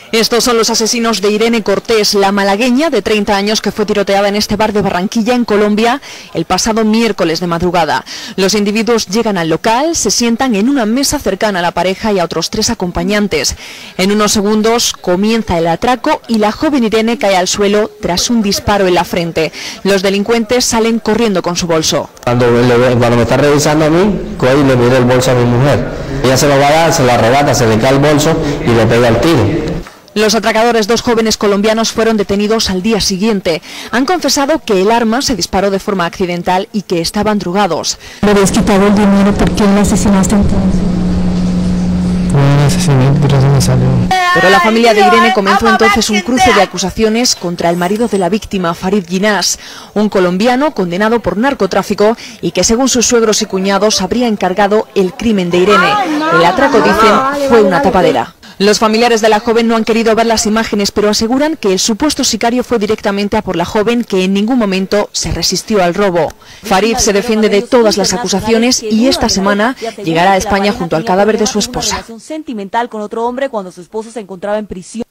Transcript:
Estos son los asesinos de Irene Cortés, la malagueña de 30 años que fue tiroteada en este bar de Barranquilla, en Colombia, el pasado miércoles de madrugada. Los individuos llegan al local, se sientan en una mesa cercana a la pareja y a otros 3 acompañantes. En unos segundos comienza el atraco y la joven Irene cae al suelo tras un disparo en la frente. Los delincuentes salen corriendo con su bolso. Cuando me está revisando a mí, coge y le mira el bolso a mi mujer. Ella se lo va a dar, se lo arrebata, se le cae el bolso y le pega el tiro. Los atracadores, 2 jóvenes colombianos, fueron detenidos al día siguiente. Han confesado que el arma se disparó de forma accidental y que estaban drogados. ¿Le habías quitado el dinero? ¿Por qué lo asesinaste entonces? No asesiné, pero se me salió. Pero la familia de Irene comenzó entonces un cruce de acusaciones contra el marido de la víctima, Farid Ginás, un colombiano condenado por narcotráfico y que, según sus suegros y cuñados, habría encargado el crimen de Irene. El atraco, dicen, fue una tapadera. Los familiares de la joven no han querido ver las imágenes, pero aseguran que el supuesto sicario fue directamente a por la joven, que en ningún momento se resistió al robo. Farid se defiende de todas las acusaciones y esta semana llegará a España junto al cadáver de su esposa. Sentimental con otro hombre cuando su esposo se encontraba en prisión.